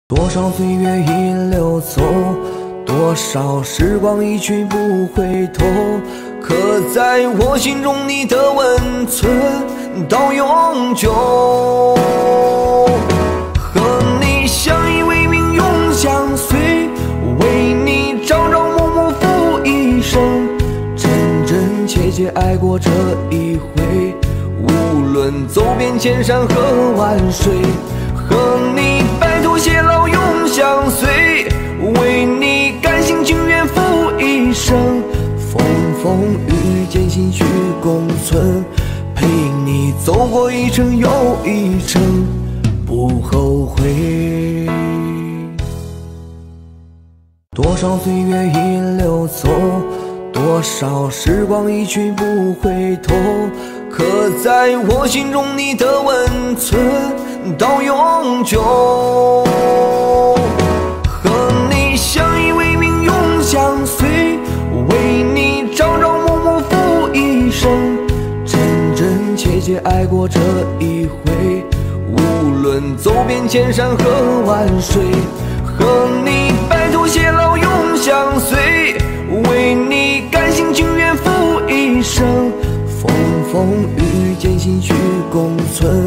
多少岁月已流走，多少时光一去不回头，刻在我心中你的温存到永久。和你相依为命永相随，为你朝朝暮暮付一生，真真切切爱过这一回，无论走遍千山和万水。和你白头偕老永相随，为你甘心情愿付一生，风风雨雨艰辛去共存，陪你走过一程又一程，不后悔。多少岁月已流走，多少时光一去不回头，刻在我心中你的温存到永久。和你相依为命永相随，为你朝朝暮暮付一生，真真切切爱过这一回，无论走遍千山和万水。和你白头偕老永相随，为你甘心情愿付一生，风风雨雨艰辛去共存，